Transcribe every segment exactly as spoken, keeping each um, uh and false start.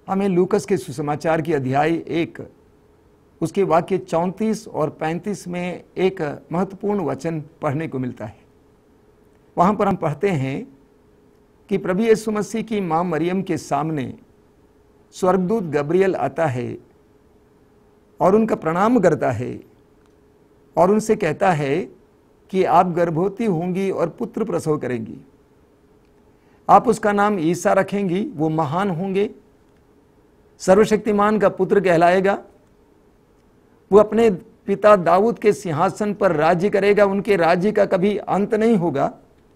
हमें लूकस के सुसमाचार की अध्याय एक उसके वाक्य चौंतीस और पैंतीस में एक महत्वपूर्ण वचन पढ़ने को मिलता है। वहां पर हम पढ़ते हैं कि प्रभु यीशु मसीह की मां मरियम के सामने स्वर्गदूत गब्रियल आता है और उनका प्रणाम करता है और उनसे कहता है कि आप गर्भवती होंगी और पुत्र प्रसव करेंगी, आप उसका नाम ईसा रखेंगी, वो महान होंगे, सर्वशक्तिमान का पुत्र कहलाएगा, वो अपने पिता दाऊद के सिंहासन पर राज्य करेगा, उनके राज्य का कभी अंत नहीं होगा।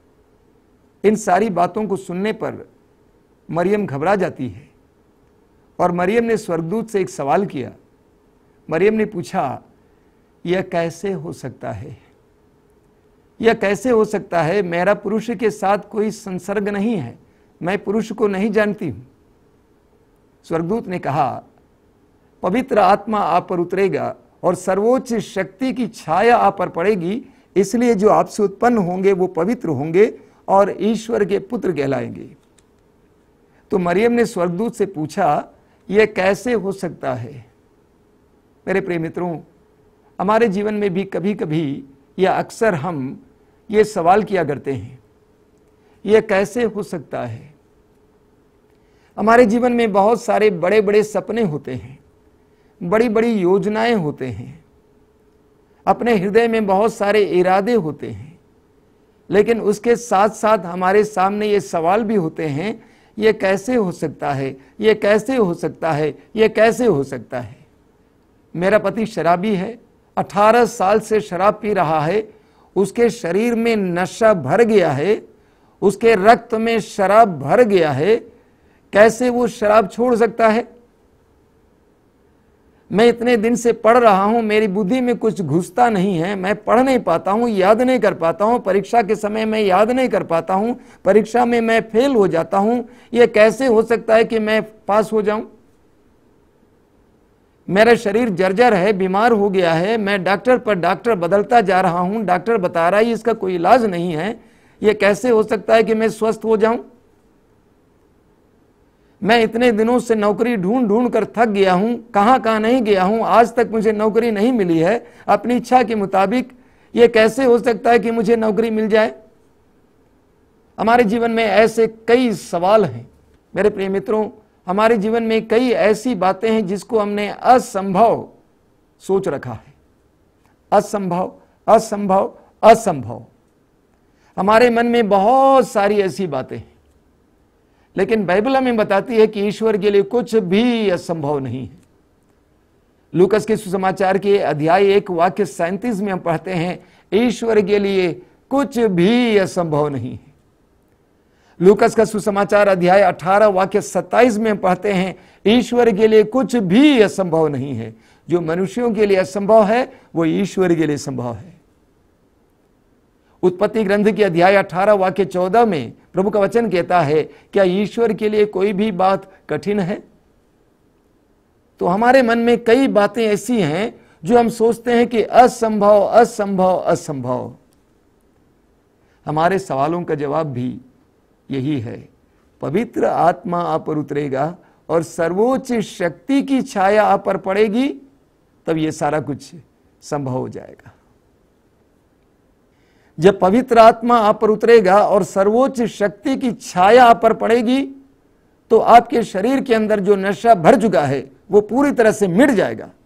इन सारी बातों को सुनने पर मरियम घबरा जाती है और मरियम ने स्वर्गदूत से एक सवाल किया। मरियम ने पूछा, यह कैसे हो सकता है, यह कैसे हो सकता है, मेरा पुरुष के साथ कोई संसर्ग नहीं है, मैं पुरुष को नहीं जानती हूं। स्वर्गदूत ने कहा, पवित्र आत्मा आप पर उतरेगा और सर्वोच्च शक्ति की छाया आप पर पड़ेगी, इसलिए जो आपसे उत्पन्न होंगे वो पवित्र होंगे और ईश्वर के पुत्र कहलाएंगे। तो मरियम ने स्वर्गदूत से पूछा, यह कैसे हो सकता है। मेरे प्रिय मित्रों, हमारे जीवन में भी कभी कभी या अक्सर हम ये सवाल किया करते हैं, यह कैसे हो सकता है। हमारे जीवन में बहुत सारे बड़े बड़े सपने होते हैं, बड़ी बड़ी योजनाएं होते हैं, अपने हृदय में बहुत सारे इरादे होते हैं, लेकिन उसके साथ साथ हमारे सामने ये सवाल भी होते हैं, यह कैसे हो सकता है, यह कैसे हो सकता है, यह कैसे हो सकता है। मेरा पति शराबी है, अठारह साल से शराब पी रहा है, उसके शरीर में नशा भर गया है, उसके रक्त में शराब भर गया है, कैसे वो शराब छोड़ सकता है। मैं इतने दिन से पढ़ रहा हूं, मेरी बुद्धि में कुछ घुसता नहीं है, मैं पढ़ नहीं पाता हूं, याद नहीं कर पाता हूं, परीक्षा के समय मैं याद नहीं कर पाता हूं, परीक्षा में मैं फेल हो जाता हूं, यह कैसे हो सकता है कि मैं पास हो जाऊं। मेरा शरीर जर्जर है, बीमार हो गया है, मैं डॉक्टर पर डॉक्टर बदलता जा रहा हूं, डॉक्टर बता रहा है इसका कोई इलाज नहीं है, यह कैसे हो सकता है कि मैं स्वस्थ हो जाऊं। मैं इतने दिनों से नौकरी ढूंढ ढूंढ कर थक गया हूं, कहां कहां नहीं गया हूं, आज तक मुझे नौकरी नहीं मिली है अपनी इच्छा के मुताबिक, यह कैसे हो सकता है कि मुझे नौकरी मिल जाए। हमारे जीवन में ऐसे कई सवाल हैं मेरे प्रिय मित्रों, हमारे जीवन में कई ऐसी बातें हैं जिसको हमने असंभव सोच रखा है। असंभव असंभव असंभव हमारे मन में बहुत सारी ऐसी बातें हैं, लेकिन बाइबल हमें बताती है कि ईश्वर के लिए कुछ भी असंभव नहीं है। लूकस के सुसमाचार के अध्याय एक वाक्य सैंतीस में हम पढ़ते हैं, ईश्वर के लिए कुछ भी असंभव नहीं है। लूकस का सुसमाचार अध्याय अठारह वाक्य सत्ताईस में पढ़ते हैं, ईश्वर के लिए कुछ भी असंभव नहीं है। जो मनुष्यों के लिए असंभव है वो ईश्वर के लिए संभव है। उत्पत्ति ग्रंथ के अध्याय अठारह वाक्य चौदह में प्रभु का वचन कहता है, क्या ईश्वर के लिए कोई भी बात कठिन है। तो हमारे मन में कई बातें ऐसी हैं जो हम सोचते हैं कि असंभव असंभव असंभव। हमारे सवालों का जवाब भी यही है, पवित्र आत्मा आप पर उतरेगा और सर्वोच्च शक्ति की छाया आप पर पड़ेगी, तब ये सारा कुछ संभव हो जाएगा। जब पवित्र आत्मा आप पर उतरेगा और सर्वोच्च शक्ति की छाया आप पर पड़ेगी, तो आपके शरीर के अंदर जो नशा भर चुका है वो पूरी तरह से मिट जाएगा।